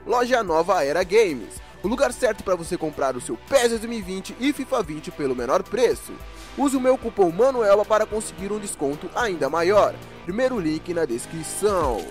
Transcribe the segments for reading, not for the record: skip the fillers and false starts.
Loja Nova Era Games, o lugar certo para você comprar o seu PES 2020 e FIFA 20 pelo menor preço. Use o meu cupom MANUELBA para conseguir um desconto ainda maior. Primeiro link na descrição.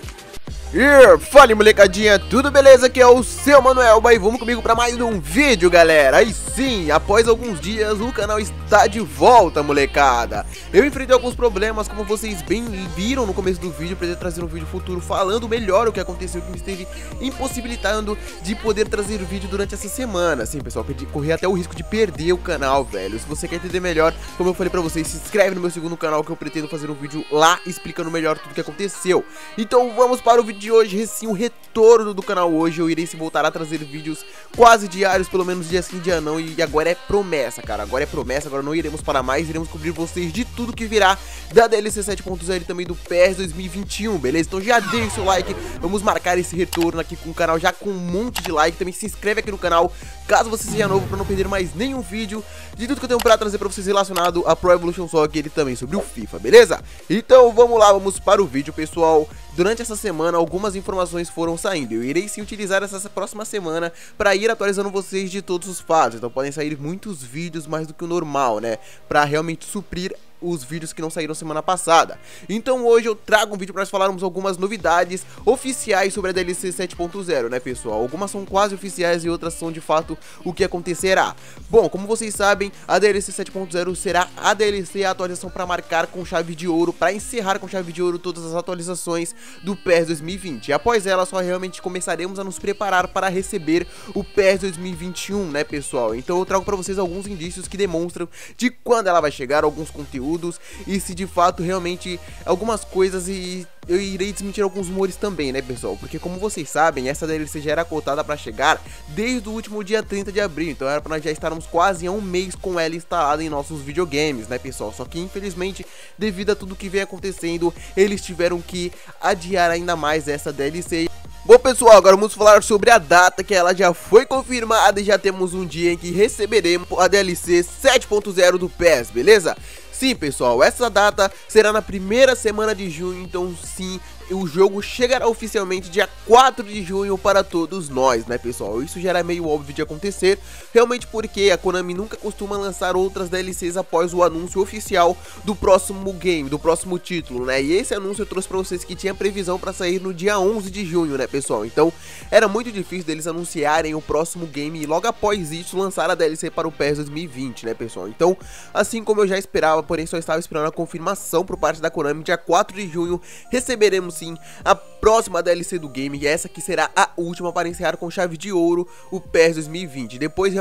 Fala molecadinha, tudo beleza? Aqui é o seu Manuelba e vamos comigo para mais um vídeo, galera. E sim, após alguns dias o canal está de volta, molecada. Eu enfrentei alguns problemas, como vocês bem viram no começo do vídeo. Pretendo trazer um vídeo futuro falando melhor o que aconteceu, que me esteve impossibilitando de poder trazer o vídeo durante essa semana. Sim, pessoal, corri até o risco de perder o canal, velho. Se você quer entender melhor, como eu falei pra vocês, se inscreve no meu segundo canal, que eu pretendo fazer um vídeo lá explicando melhor tudo o que aconteceu. Então vamos para o vídeo de hoje, sim, o retorno do canal hoje. Eu irei se voltar a trazer vídeos quase diários, pelo menos dia sim, dia não. E agora é promessa, cara, agora é promessa. Agora não iremos parar mais, iremos cobrir vocês de tudo que virá da DLC 7.0 e também do PES 2021, beleza? Então já deixa o seu like, vamos marcar esse retorno aqui com o canal já com um monte de like. Também se inscreve aqui no canal, caso você seja novo, para não perder mais nenhum vídeo de tudo que eu tenho pra trazer pra vocês relacionado a Pro Evolution Soccer e também sobre o FIFA, beleza? Então vamos lá, vamos para o vídeo, pessoal. Durante essa semana algumas informações foram saindo. Eu irei sim utilizar essa próxima semana para ir atualizando vocês de todos os fatos. Então podem sair muitos vídeos mais do que o normal, né? Para realmente suprir os vídeos que não saíram semana passada. Então hoje eu trago um vídeo para nós falarmos algumas novidades oficiais sobre a DLC 7.0, né, pessoal? Algumas são quase oficiais e outras são de fato o que acontecerá. Bom, como vocês sabem, a DLC 7.0 será a DLC, a atualização para marcar com chave de ouro, para encerrar com chave de ouro todas as atualizações do PES 2020. E após ela, só realmente começaremos a nos preparar para receber o PES 2021, né, pessoal? Então eu trago para vocês alguns indícios que demonstram de quando ela vai chegar, alguns conteúdos, e se de fato realmente algumas coisas, e eu irei desmentir alguns rumores também, né, pessoal? Porque como vocês sabem, essa DLC já era cotada para chegar desde o último dia 30 de abril. Então era para nós já estarmos quase há um mês com ela instalada em nossos videogames, né, pessoal? Só que infelizmente, devido a tudo que vem acontecendo, eles tiveram que adiar ainda mais essa DLC. Bom, pessoal, agora vamos falar sobre a data, que ela já foi confirmada e já temos um dia em que receberemos a DLC 7.0 do PES, beleza? Sim, pessoal, essa data será na primeira semana de junho, então sim, o jogo chegará oficialmente dia 4 de junho para todos nós, né, pessoal? Isso já era meio óbvio de acontecer, realmente porque a Konami nunca costuma lançar outras DLCs após o anúncio oficial do próximo game, do próximo título, né? E esse anúncio eu trouxe para vocês que tinha previsão para sair no dia 11 de junho, né, pessoal? Então era muito difícil deles anunciarem o próximo game e logo após isso lançar a DLC para o PES 2020, né, pessoal? Então, assim como eu já esperava, porém só estava esperando a confirmação por parte da Konami, dia 4 de junho receberemos sim a próxima DLC do game, e essa que será a última para encerrar com chave de ouro o PES 2020. Depois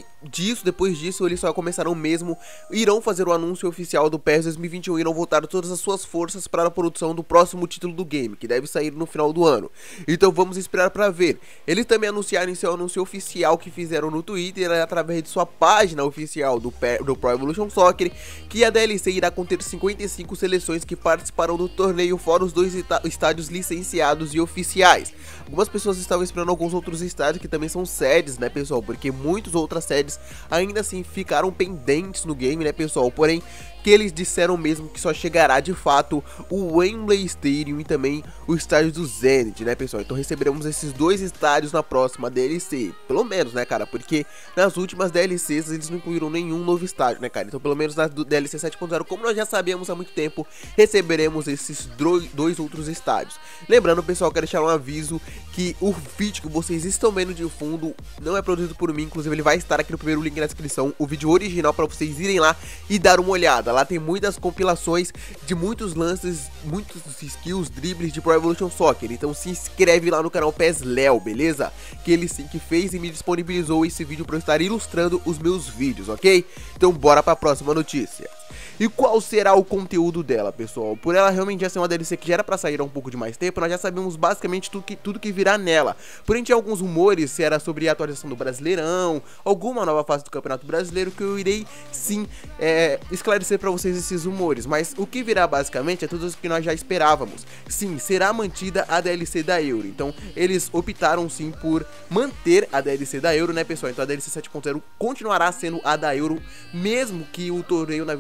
disso eles só começarão mesmo, irão fazer o anúncio oficial do PES 2021, irão voltar todas as suas forças para a produção do próximo título do game, que deve sair no final do ano. Então vamos esperar para ver. Eles também anunciaram em seu anúncio oficial que fizeram no Twitter, através de sua página oficial do Pro Evolution Soccer, que a DLC irá conter 55 seleções que participarão do torneio, fora os dois estádios licenciados e oficiais. Algumas pessoas estavam esperando alguns outros estádios que também são sedes, né, pessoal? Porque muitas outras sedes ainda assim ficaram pendentes no game, né, pessoal? Porém, que eles disseram mesmo que só chegará de fato o Wembley Stadium e também o estádio do Zenit, né, pessoal? Então receberemos esses dois estádios na próxima DLC, pelo menos, né, cara? Porque nas últimas DLCs eles não incluíram nenhum novo estádio, né, cara? Então pelo menos na DLC 7.0, como nós já sabíamos há muito tempo, receberemos esses dois outros estádios. Lembrando, pessoal, quero deixar um aviso que o vídeo que vocês estão vendo de fundo não é produzido por mim, inclusive ele vai estar aqui no primeiro link na descrição, o vídeo original, para vocês irem lá e dar uma olhada. Lá tem muitas compilações de muitos lances, muitos skills, dribles de Pro Evolution Soccer. Então se inscreve lá no canal PES Léo, beleza? Que ele sim que fez e me disponibilizou esse vídeo para eu estar ilustrando os meus vídeos, ok? Então bora para a próxima notícia. E qual será o conteúdo dela, pessoal? Por ela realmente já ser uma DLC que já era pra sair há um pouco de mais tempo, nós já sabemos basicamente tudo que virá nela. Porém, tinha alguns rumores se era sobre a atualização do Brasileirão, alguma nova fase do Campeonato Brasileiro, que eu irei sim esclarecer pra vocês esses rumores. Mas o que virá basicamente é tudo o que nós já esperávamos. Sim, será mantida a DLC da Euro. Então, eles optaram sim por manter a DLC da Euro, né, pessoal? Então a DLC 7.0 continuará sendo a da Euro, mesmo que o torneio na vida real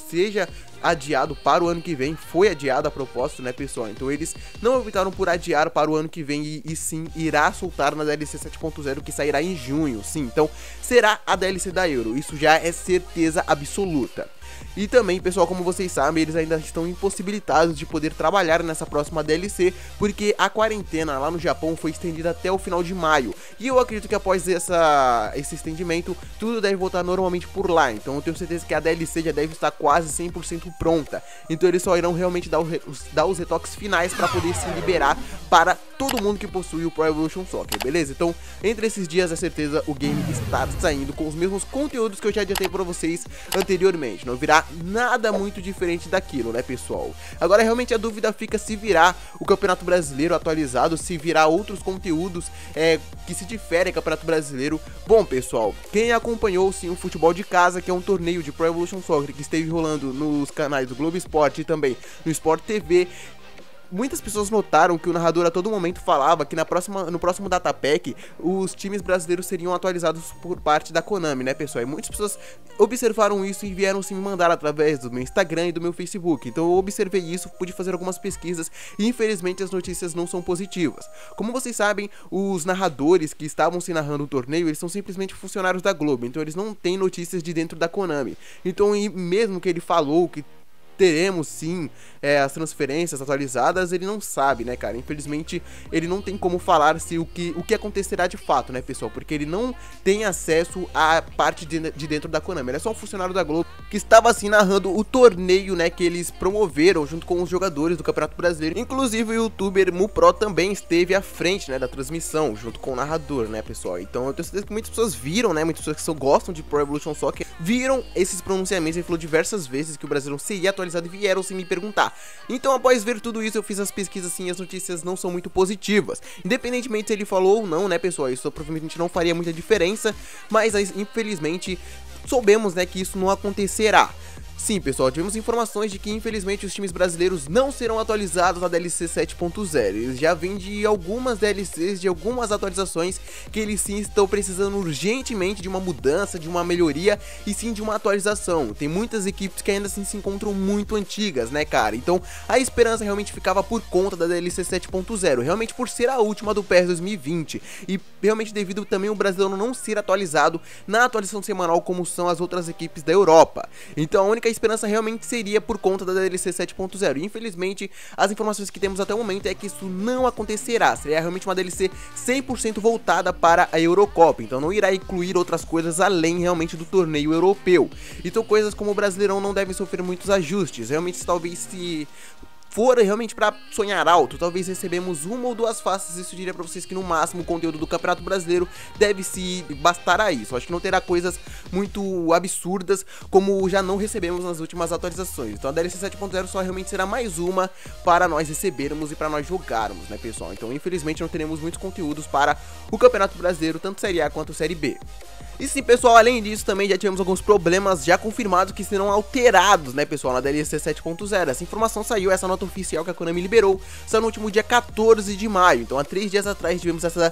seja adiado para o ano que vem, foi adiado a propósito, né, pessoal? Então eles não optaram por adiar para o ano que vem e sim irá soltar na DLC 7.0, que sairá em junho, sim. Então será a DLC da Euro, isso já é certeza absoluta. E também, pessoal, como vocês sabem, eles ainda estão impossibilitados de poder trabalhar nessa próxima DLC, porque a quarentena lá no Japão foi estendida até o final de maio. E eu acredito que após esse estendimento, tudo deve voltar normalmente por lá. Então eu tenho certeza que a DLC já deve estar quase 100% pronta. Então eles só irão realmente dar os retoques finais para poder se liberar para todo mundo que possui o Pro Evolution Soccer, beleza? Então, entre esses dias, é certeza, o game está saindo com os mesmos conteúdos que eu já adiantei para vocês anteriormente. Não virá nada muito diferente daquilo, né, pessoal? Agora, realmente, a dúvida fica se virá o Campeonato Brasileiro atualizado, se virá outros conteúdos que se diferem do Campeonato Brasileiro. Bom, pessoal, quem acompanhou, sim, o Futebol de Casa, que é um torneio de Pro Evolution Soccer que esteve rolando nos canais do Globo Esporte e também no Sport TV, muitas pessoas notaram que o narrador a todo momento falava que no próximo Datapack os times brasileiros seriam atualizados por parte da Konami, né, pessoal? E muitas pessoas observaram isso e vieram se me mandar através do meu Instagram e do meu Facebook. Então eu observei isso, pude fazer algumas pesquisas e infelizmente as notícias não são positivas. Como vocês sabem, os narradores que estavam se narrando o torneio, eles são simplesmente funcionários da Globo, então eles não têm notícias de dentro da Konami. Então, e mesmo que ele falou que teremos sim as transferências atualizadas, ele não sabe, né, cara? Infelizmente ele não tem como falar se o que acontecerá de fato, né, pessoal? Porque ele não tem acesso à parte de dentro da Konami. Ele é só um funcionário da Globo que estava assim narrando o torneio, né, que eles promoveram junto com os jogadores do Campeonato Brasileiro. Inclusive o youtuber Mupro também esteve à frente, né, da transmissão junto com o narrador, né, pessoal? Então eu tenho certeza que muitas pessoas viram, né, muitas pessoas que gostam de Pro Evolution Soccer viram esses pronunciamentos. Ele falou diversas vezes que o Brasileirão seria atualizado e vieram sem me perguntar. Então, após ver tudo isso, eu fiz as pesquisas assim e as notícias não são muito positivas. Independentemente se ele falou ou não, né, pessoal, isso provavelmente não faria muita diferença, mas infelizmente soubemos, né, que isso não acontecerá. Sim, pessoal, tivemos informações de que infelizmente os times brasileiros não serão atualizados na DLC 7.0. Eles já vêm de algumas DLCs, de algumas atualizações que eles sim estão precisando urgentemente de uma mudança, de uma melhoria e sim de uma atualização. Tem muitas equipes que ainda assim se encontram muito antigas, né, cara? Então a esperança realmente ficava por conta da DLC 7.0, realmente por ser a última do PES 2020 e realmente devido também o brasileiro não ser atualizado na atualização semanal como são as outras equipes da Europa. Então a única esperança realmente seria por conta da DLC 7.0. Infelizmente, as informações que temos até o momento é que isso não acontecerá. Seria realmente uma DLC 100% voltada para a Eurocopa. Então não irá incluir outras coisas além realmente do torneio europeu. Então coisas como o Brasileirão não devem sofrer muitos ajustes. Realmente talvez se for realmente para sonhar alto, talvez recebemos uma ou duas faces. Isso diria para vocês que no máximo o conteúdo do Campeonato Brasileiro deve se bastar a isso. Acho que não terá coisas muito absurdas como já não recebemos nas últimas atualizações. Então a DLC 7.0 só realmente será mais uma para nós recebermos e para nós jogarmos, né, pessoal? Então infelizmente não teremos muitos conteúdos para o Campeonato Brasileiro, tanto Série A quanto Série B. E sim, pessoal, além disso também já tivemos alguns problemas já confirmados que serão alterados, né, pessoal, na DLC 7.0. Essa informação saiu, essa nota oficial que a Konami liberou, saiu no último dia 14 de maio. Então há 3 dias atrás tivemos essa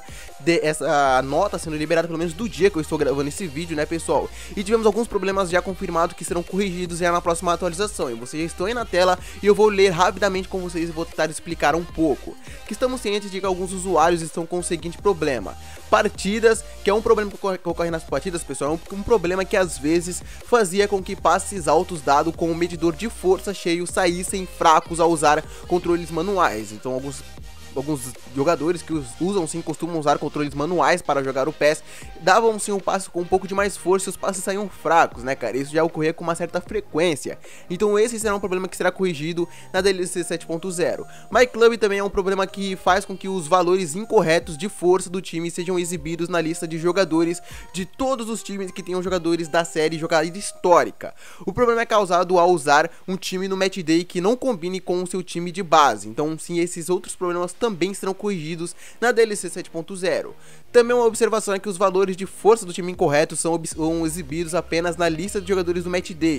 nota sendo liberada, pelo menos do dia que eu estou gravando esse vídeo, né, pessoal. E tivemos alguns problemas já confirmados que serão corrigidos já na próxima atualização. E vocês já estão aí na tela e eu vou ler rapidamente com vocês e vou tentar explicar um pouco. Que estamos cientes de que alguns usuários estão com o seguinte problema: partidas, que é um problema que ocorre nas partidas, pessoal, é um problema que às vezes fazia com que passes altos dados com o medidor de força cheio saíssem fracos ao usar controles manuais. Então alguns jogadores que usam sim, costumam usar controles manuais para jogar o PES, davam sim um passe com um pouco de mais força e os passes saíam fracos, né, cara? Isso já ocorria com uma certa frequência. Então esse será um problema que será corrigido na DLC 7.0. MyClub também é um problema que faz com que os valores incorretos de força do time sejam exibidos na lista de jogadores de todos os times que tenham jogadores da série jogada histórica. O problema é causado ao usar um time no Match Day que não combine com o seu time de base. Então sim, esses outros problemas também serão corrigidos na DLC 7.0. Também uma observação é que os valores de força do time incorreto são exibidos apenas na lista de jogadores do Match Day.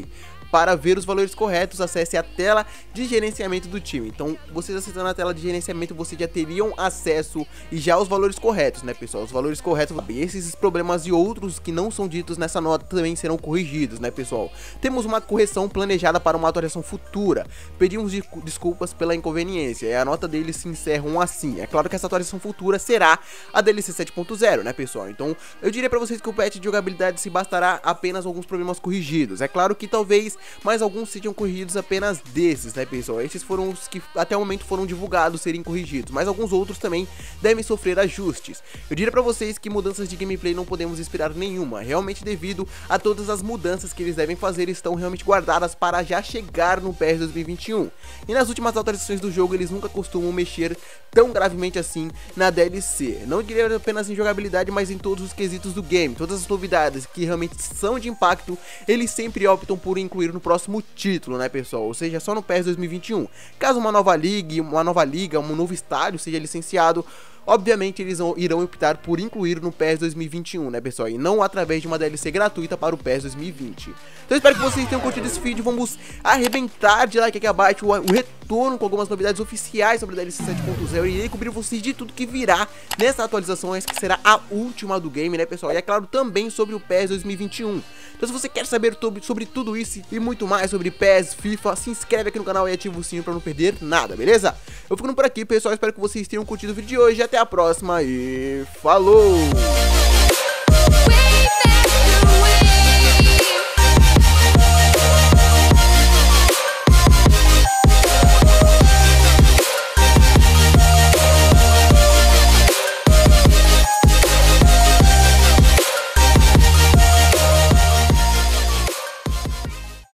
para ver os valores corretos, acesse a tela de gerenciamento do time. Então, vocês acessando a tela de gerenciamento, vocês já teriam acesso e já os valores corretos, né, pessoal? Os valores corretos, esses problemas e outros que não são ditos nessa nota também serão corrigidos, né, pessoal? Temos uma correção planejada para uma atualização futura. Pedimos desculpas pela inconveniência, e a nota deles se encerram assim. É claro que essa atualização futura será a DLC 7.0, né, pessoal? Então, eu diria pra vocês que o patch de jogabilidade se bastará apenas alguns problemas corrigidos. É claro que talvez mais alguns sejam corrigidos apenas desses, né, pessoal? Esses foram os que até o momento foram divulgados serem corrigidos, mas alguns outros também devem sofrer ajustes. Eu diria pra vocês que mudanças de gameplay não podemos esperar nenhuma, realmente devido a todas as mudanças que eles devem fazer estão realmente guardadas para já chegar no PES 2021. E nas últimas atualizações do jogo eles nunca costumam mexer tão gravemente assim na DLC. Não diria apenas em jogabilidade, mas em todos os quesitos do game. Todas as novidades que realmente são de impacto, eles sempre optam por incluir no próximo título, né, pessoal? Ou seja, só no PES 2021. Caso uma nova liga, um novo estádio seja licenciado, obviamente eles irão optar por incluir no PES 2021, né, pessoal? E não através de uma DLC gratuita para o PES 2020. Então eu espero que vocês tenham curtido esse vídeo. Vamos arrebentar de like aqui abaixo o retorno com algumas novidades oficiais sobre a DLC 7.0. Eu irei cobrir vocês de tudo que virá nessa atualização, essa que será a última do game, né, pessoal? E é claro, também sobre o PES 2021. Então se você quer saber sobre tudo isso e muito mais sobre PES, FIFA, se inscreve aqui no canal e ativa o sininho para não perder nada, beleza? Eu fico por aqui, pessoal. Espero que vocês tenham curtido o vídeo de hoje. Até a próxima e falou!